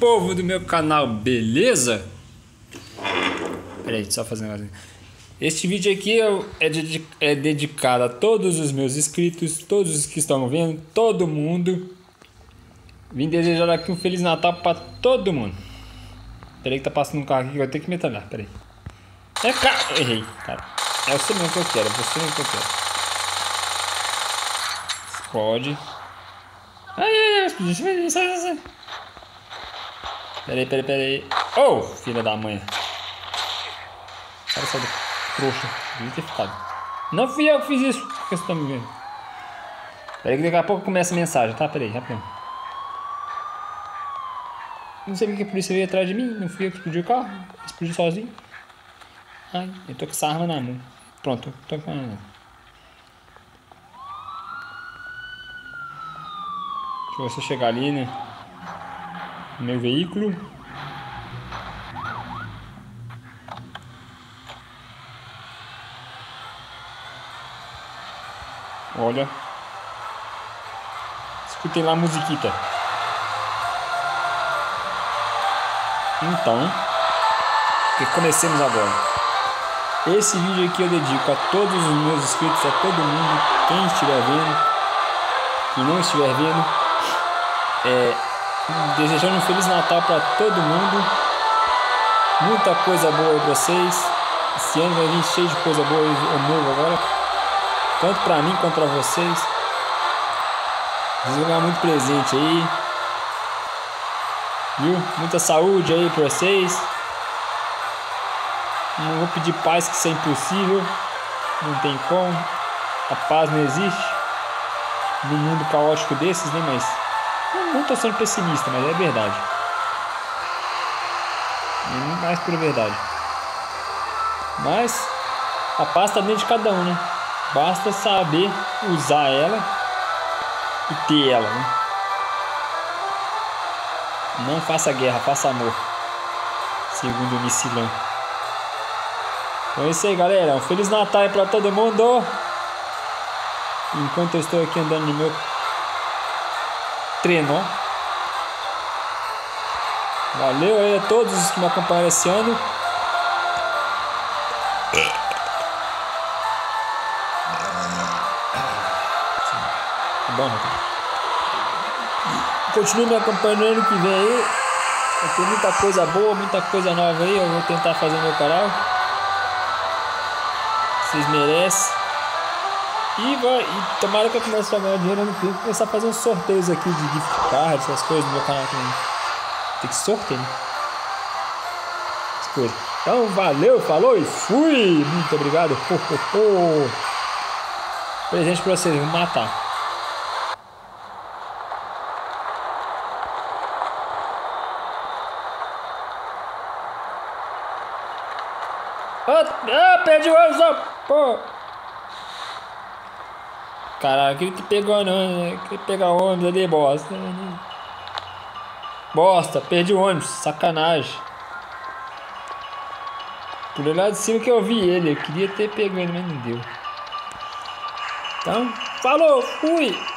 povo do meu canal, beleza? Pera aí, só fazer um negócio. Este vídeo aqui é dedicado a todos os meus inscritos, todos os que estão vendo, todo mundo. Vim desejar aqui um Feliz Natal para todo mundo. Pera aí que tá passando um carro aqui que eu tenho que metralhar, pera aí. É carro! Errei, cara. É você mesmo que eu quero, é você mesmo que eu quero. Explode. Ai, sai. Pera aí. Oh, filha da mãe. Cara, sai do trouxa. Devia ter ficado. Não fui eu que fiz isso. Por que você tá me vendo? Pera aí que daqui a pouco começa a mensagem, tá? Pera aí, rapidinho. Não sei porque a polícia veio atrás de mim. Não fui eu que explodi o carro. Explodi sozinho. Ai, eu tô com essa arma na mão. Pronto, tô com a arma. Deixa eu ver se eu chegar ali, né? No meu veículo. Olha. Escutei lá a musiquita. Então, comecemos agora. Esse vídeo aqui eu dedico a todos os meus inscritos, a todo mundo, quem estiver vendo, quem não estiver vendo, desejando um Feliz Natal para todo mundo, muita coisa boa aí pra vocês. Esse ano vai vir cheio de coisa boa aí, novo agora, tanto pra mim quanto pra vocês. Vocês vão ganhar muito presente aí, viu? Muita saúde aí pra vocês. Não vou pedir paz, que isso é impossível. Não tem como. A paz não existe num mundo caótico desses, né? Mas não tô sendo pessimista, mas é verdade. É mais pura verdade. Mas a paz tá dentro de cada um, né? Basta saber usar ela e ter ela, né? Não faça guerra, faça amor, segundo o Missilão. Então é isso aí, galera. Um Feliz Natal aí pra todo mundo. Enquanto eu estou aqui andando no meu trenó. Valeu aí a todos os que me acompanharam esse ano. Bom, continue me acompanhando ano que vem aí. Vai ter muita coisa boa, muita coisa nova aí. Eu vou tentar fazer no meu canal. Vocês merecem. E tomara que eu comece a ganhar dinheiro ano que vem. Começar a fazer uns sorteios aqui de gift card, essas coisas no meu canal também. Tem que sorteio, né? As coisas. Então, valeu, falou e fui! Muito obrigado. Presente pra vocês, vou matar. Perdi o ônibus, pô! Caralho, aquele que pegou não, né? Aquele pegar o ônibus ali, bosta. Bosta, perdi o ônibus, sacanagem. Pulei lá de cima que eu vi ele, eu queria ter pego ele, mas não deu. Então, falou, fui!